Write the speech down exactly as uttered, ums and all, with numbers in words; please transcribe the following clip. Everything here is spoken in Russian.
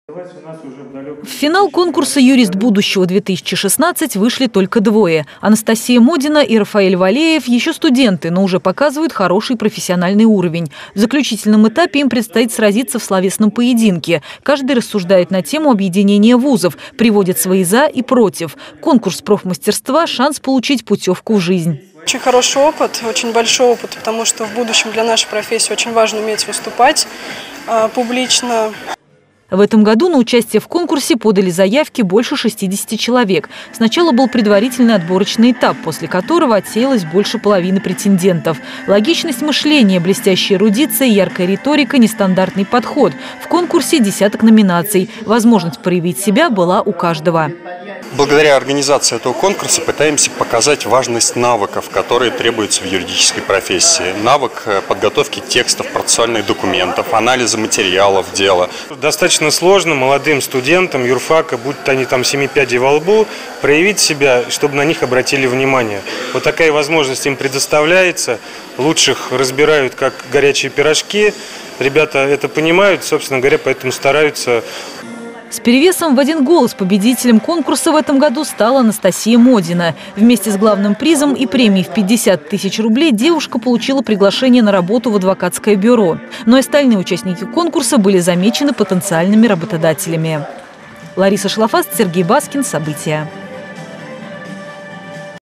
В финал конкурса «Юрист будущего-две тысячи шестнадцать» вышли только двое. Анастасия Модина и Рафаэль Валеев еще студенты, но уже показывают хороший профессиональный уровень. В заключительном этапе им предстоит сразиться в словесном поединке. Каждый рассуждает на тему объединения вузов, приводит свои «за» и «против». Конкурс профмастерства – шанс получить путевку в жизнь. Очень хороший опыт, очень большой опыт, потому что в будущем для нашей профессии очень важно уметь выступать э, публично. В этом году на участие в конкурсе подали заявки больше шестидесяти человек. Сначала был предварительный отборочный этап, после которого отсеялось больше половины претендентов. Логичность мышления, блестящая эрудиция, яркая риторика, нестандартный подход. В конкурсе десяток номинаций. Возможность проявить себя была у каждого. Благодаря организации этого конкурса пытаемся показать важность навыков, которые требуются в юридической профессии. Навык подготовки текстов, процессуальных документов, анализа материалов дела. Достаточно сложно молодым студентам юрфака, будь то они там семи пядей во лбу, проявить себя, чтобы на них обратили внимание. Вот такая возможность им предоставляется. Лучших разбирают как горячие пирожки. Ребята это понимают, собственно говоря, поэтому стараются. С перевесом в один голос победителем конкурса в этом году стала Анастасия Модина. Вместе с главным призом и премией в пятьдесят тысяч рублей девушка получила приглашение на работу в адвокатское бюро. Но и остальные участники конкурса были замечены потенциальными работодателями. Лариса Шлафаст, Сергей Баскин. События.